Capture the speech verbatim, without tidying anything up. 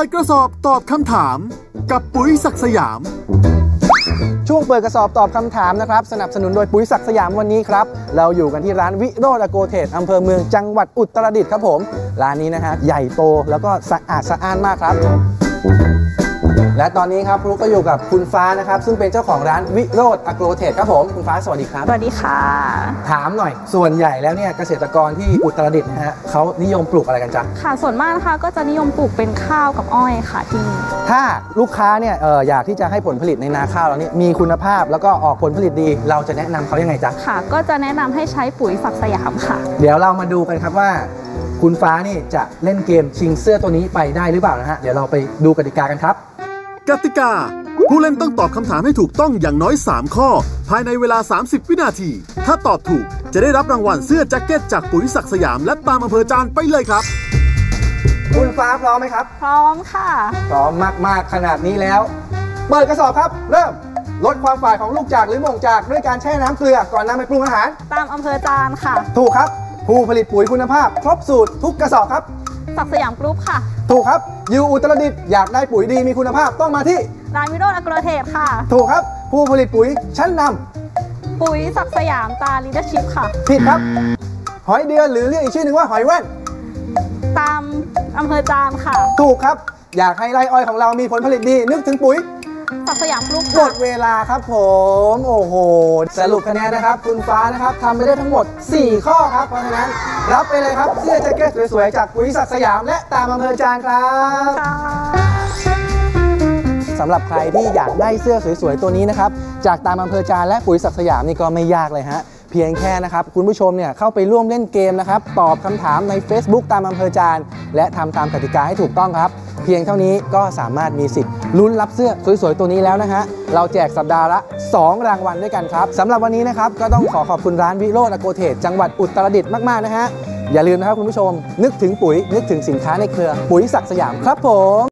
ดกระสอบตอบคำถามกับปุ๋ยศักดิ์สยามช่วงเปิดกระสอบตอบคำถามนะครับสนับสนุนโดยปุ๋ยศักดิ์สยามวันนี้ครับเราอยู่กันที่ร้านวิโรจน์อโกเทรดอำเภอเมืองจังหวัดอุตรดิตถ์ครับผมร้านนี้นะฮะใหญ่โตแล้วก็สะอาดสะอ้านมากครับและตอนนี้ครับลูกก็อยู่กับคุณฟ้านะครับซึ่งเป็นเจ้าของร้านวิโรจน์อโกเทรดครับผมคุณฟ้าสวัสดีครับสวัสดีค่ะถามหน่อยส่วนใหญ่แล้วเนี่ยเกษตรกรที่อุตรดิตถ์นะฮะเขานิยมปลูกอะไรกันจ๊ะค่ะส่วนมากนะคะก็จะนิยมปลูกเป็นข้าวกับอ้อยค่ะที่นี่ถ้าลูกค้าเนี่ยเอออยากที่จะให้ผลผลิตในนาข้าวเราเนี่ยมีคุณภาพแล้วก็ออกผลผลิตดีเราจะแนะนำเขายังไงจ๊ะค่ะก็จะแนะนำให้ใช้ปุ๋ยศักดิ์สยามค่ะเดี๋ยวเรามาดูกันครับว่าคุณฟ้านี่จะเล่นเกมชิงเสื้อตัวนี้ไปได้หรือเปล่านะฮะเดี๋ยวเราไปดูกติกากันครับกติกาผู้เล่นต้องตอบคำถามให้ถูกต้องอย่างน้อยสามข้อภายในเวลาสามสิบวินาทีถ้าตอบถูกจะได้รับรางวัลเสื้อแจ็คเก็ตจากปุ๋ยศักดิ์สยามและตามอำเภอจานไปเลยครับคุณฟ้าพร้อมไหมครับพร้อมค่ะพร้อมมากๆขนาดนี้แล้วเปิดกระสอบครับเริ่มลดความฝาดของลูกจากหรือหม่งจากด้วยการแช่น้ำเกลือก่อนนำไปปรุงอาหารตามอำเภอจานค่ะถูกครับผู้ผลิตปุ๋ยคุณภาพครบสูตรทุกกระสอบครับศักดิ์สยามกรุ๊ปค่ะถูกครับอยู่อุตรดิตถ์อยากได้ปุ๋ยดีมีคุณภาพต้องมาที่ร้านวิโรจน์อโกเทรดค่ะถูกครับผู้ผลิตปุ๋ยชั้นนำปุ๋ยศักดิ์สยามตาลีดเดอร์ชิพค่ะผิดครับหอยเดือนหรือเรียกอีกชื่อหนึ่งว่าหอยแว่นตามอำเภอจานค่ะถูกครับอยากให้ไร่อ้อยของเรามีผลผลิตดีนึกถึงปุ๋ยศักดิ์สยามกรุ๊ปหมดเวลาครับผมโอ้โหสรุปคะแนนนะครับคุณฟ้านะครับทำไปได้ทั้งหมดสี่ข้อครับเพราะฉะนั้นรับไปเลยครับเสื้อแจ็คเก็ตสวยๆจากปุ๋ยศักดิ์สยามและตามอำเภอจานครับสำหรับใครที่อยากได้เสื้อสวยๆตัวนี้นะครับจากตามอำเภอจานและปุ๋ยศักดิ์สยามนี่ก็ไม่ยากเลยฮะเพียงแค่นะครับคุณผู้ชมเนี่ยเข้าไปร่วมเล่นเกมนะครับตอบคำถามใน Facebook ตามอำเภอจานและทำตามกติกาให้ถูกต้องครับเพียงเท่านี้ก็สามารถมีสิทธิ์ลุ้นรับเสื้อสวยๆตัวนี้แล้วนะฮะเราแจกสัปดาห์ละสองรางวัลด้วยกันครับสำหรับวันนี้นะครับก็ต้องขอขอบคุณร้านวิโรจน์อโกเทรดจังหวัดอุตรดิตถ์มากๆนะฮะอย่าลืมนะครับคุณผู้ชมนึกถึงปุ๋ยนึกถึงสินค้าในเครือปุ๋ยศักดิ์สยามครับผม